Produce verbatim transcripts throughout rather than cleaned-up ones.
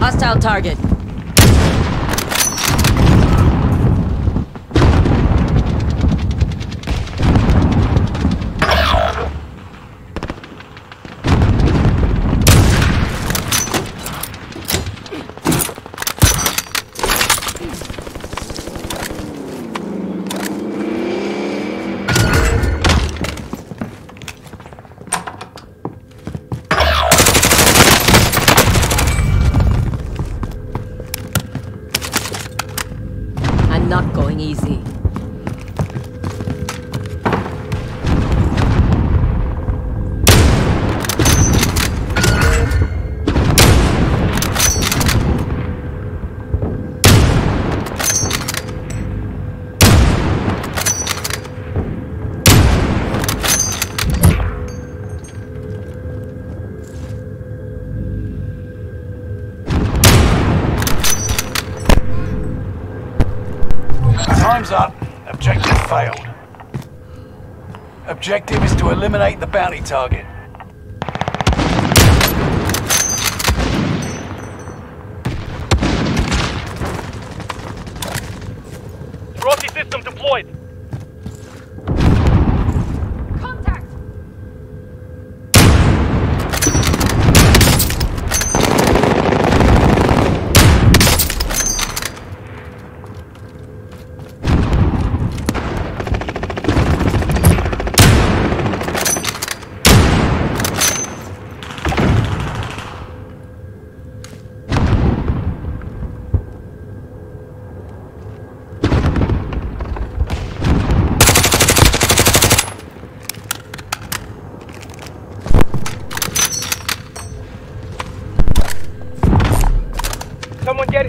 Hostile target. Not going easy. Time's up. Objective failed. Objective is to eliminate the bounty target. Trophy system deployed. Contact! Someone get it.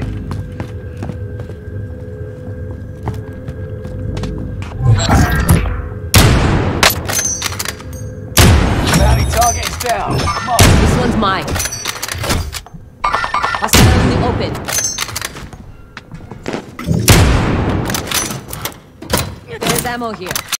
Bounty target is down. Come on. This one's mine. Hostile in the open. There's ammo here.